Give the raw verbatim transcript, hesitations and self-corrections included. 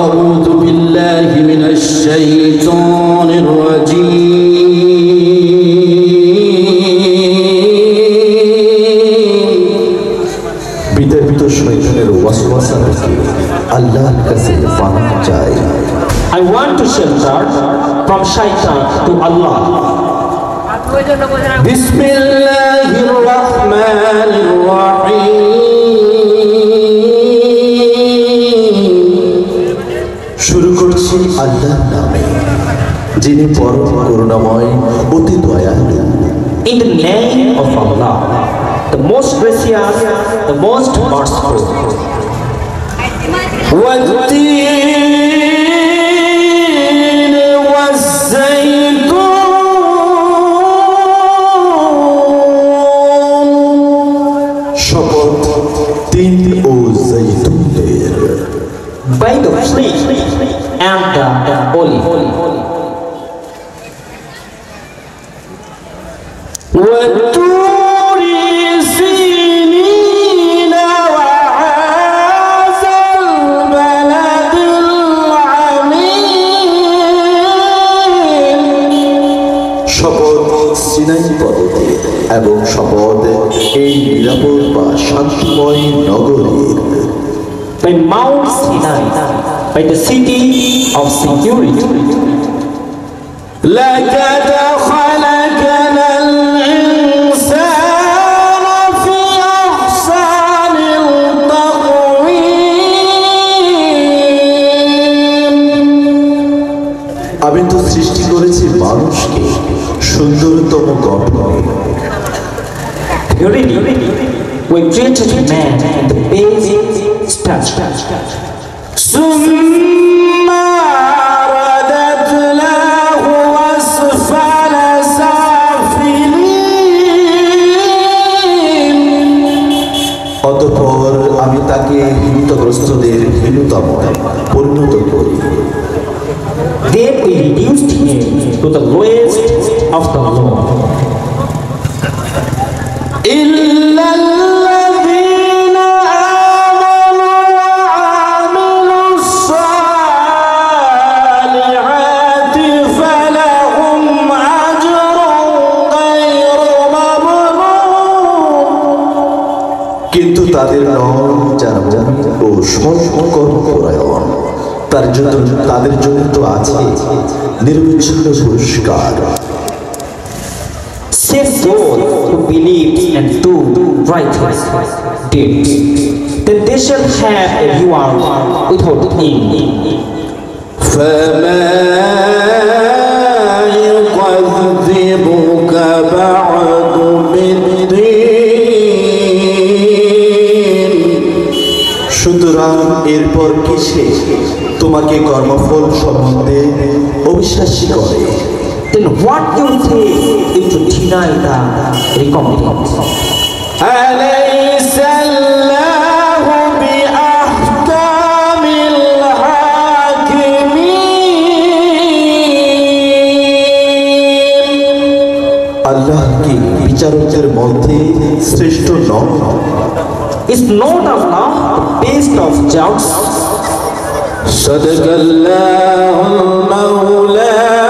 أعوذ بالله من الشيطان الرجيم বিতর্কিত শয়তানের ওয়াসওয়াসা থেকে আল্লাহর কাছে পানাহ চাই। I want to shelter from shaitan to Allah. Bismillahir Rahmanir Rahim. শুরু করছি আল্লাহর নামে, যিনি পরম করুণাময়, অতি দয়ালু। In the name of Allah, the most gracious, the most merciful. والتين والزيتون شبط تين و زيتونير By the tree and the olive. والطور سينين وهذا البلد العميق শপথ সিনাই পর্বতে এবং শপথ এই নিরাপদ বা শান্তিময় নগরীর। By Mount Sinai, by the city of security. لقد خلقنا الإنسان في أحسن تقويم আমি তো সৃষ্টি করেছি মানুষকে সুন্দরতম গঠনে। Verily, we created man in the basic stature. ثم رددناه أسفل سافلين অতঃপর আমি তাকে হীনতাগ্রস্তদের হীনতম পরিণত করি। Then we reduced him to the lowest of the low. إلا الذين آمنوا وعملوا الصالحات فلهم أجر غير ممنون কিন্তু তাদের নয় যারা মুমিন ও সৎকর্মপরায়ণ, তার জন্য তাদের জন্য তো আছে নির্বিচ্ছিন্ন পুরস্কার। Save those who believe and do righteous deeds, then they shall have a reward without end. فما يكذبك بعد بالدين সুতরাং এরপর কিসে তোমাকে কর্মফল সম্বন্ধে অবিশ্বাসী করে? Then what you say is to deny the recompense. أليس الله بأحكم الحاكمين আল্লাহ কি বিচারকের মধ্যে শ্রেষ্ঠ নন? Is not Allah the best of judges? صدق الله المولى